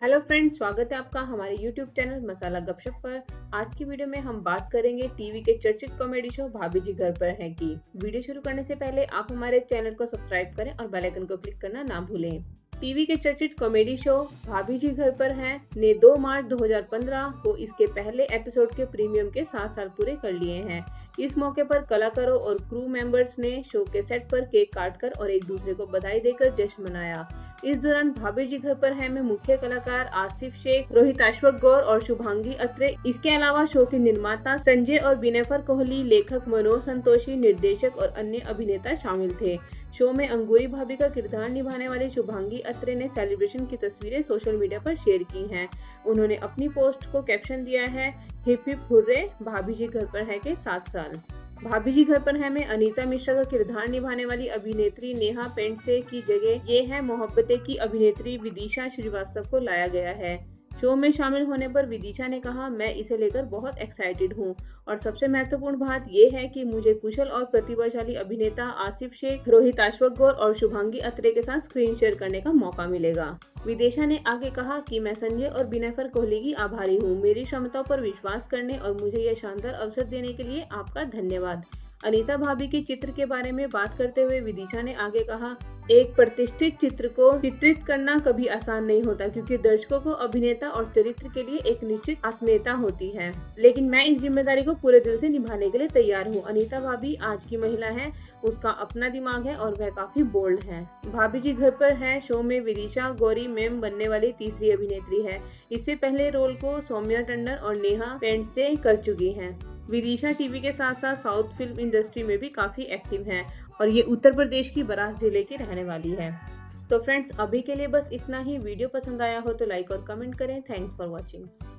Hello friends, स्वागत है आपका हमारे यूट्यूब चैनल मसाला गपशप पर। आज की वीडियो में हम बात करेंगे टीवी के चर्चित कॉमेडी शो भाभी जी घर पर हैं की। वीडियो शुरू करने से पहले आप हमारे चैनल को सब्सक्राइब करें और बेल आइकन को क्लिक करना ना भूलें। टीवी के चर्चित कॉमेडी शो भाभी जी घर पर हैं ने 2 मार्च 2015 को इसके पहले एपिसोड के प्रीमियम के 7 साल पूरे कर लिए हैं। इस मौके पर कलाकारों और क्रू मेंबर्स ने शो के सेट पर केक काटकर और एक दूसरे को बधाई देकर जश्न मनाया। इस दौरान भाभी जी घर पर है में मुख्य कलाकार आसिफ शेख, रोहित अश्वक गौर और शुभांगी अत्रे। इसके अलावा शो के निर्माता संजय और बिनेफर कोहली, लेखक मनोज संतोषी, निर्देशक और अन्य अभिनेता शामिल थे। शो में अंगूरी भाभी का किरदार निभाने वाली शुभांगी अत्रे ने सेलिब्रेशन की तस्वीरें सोशल मीडिया पर शेयर की हैं। उन्होंने अपनी पोस्ट को कैप्शन दिया है, हिप हिप हुर्रे, भाभी जी घर पर है के 7 साल। भाभी जी घर पर है में अनीता मिश्रा का किरदार निभाने वाली अभिनेत्री नेहा पेंडसे की जगह ये है मोहब्बतें की अभिनेत्री विदिशा श्रीवास्तव को लाया गया है। शो में शामिल होने पर विदिशा ने कहा, मैं इसे लेकर बहुत एक्साइटेड हूँ और सबसे महत्वपूर्ण बात ये है कि मुझे कुशल और प्रतिभाशाली अभिनेता आसिफ शेख, रोहित अश्वक गौर और शुभांगी अत्रे के साथ स्क्रीन शेयर करने का मौका मिलेगा। विदिशा ने आगे कहा कि मैं संजय और बिनेफर कोहली की आभारी हूँ। मेरी क्षमताओं पर विश्वास करने और मुझे यह शानदार अवसर देने के लिए आपका धन्यवाद। अनीता भाभी के चित्र के बारे में बात करते हुए विदिशा ने आगे कहा, एक प्रतिष्ठित चित्र को चित्रित करना कभी आसान नहीं होता क्योंकि दर्शकों को अभिनेता और चरित्र के लिए एक निश्चित आत्मीयता होती है, लेकिन मैं इस जिम्मेदारी को पूरे दिल से निभाने के लिए तैयार हूँ। अनीता भाभी आज की महिला है, उसका अपना दिमाग है और वह काफी बोल्ड है। भाभी जी घर पर है शो में विदिशा गौरी मैम बनने वाली तीसरी अभिनेत्री है। इससे पहले रोल को सौम्या टंडन और नेहा पेंडसे कर चुकी हैं। विदिशा टीवी के साथ साथ साउथ फिल्म इंडस्ट्री में भी काफी एक्टिव हैं और ये उत्तर प्रदेश की बरास जिले की रहने वाली है। तो फ्रेंड्स, अभी के लिए बस इतना ही। वीडियो पसंद आया हो तो लाइक और कमेंट करें। Thanks for watching.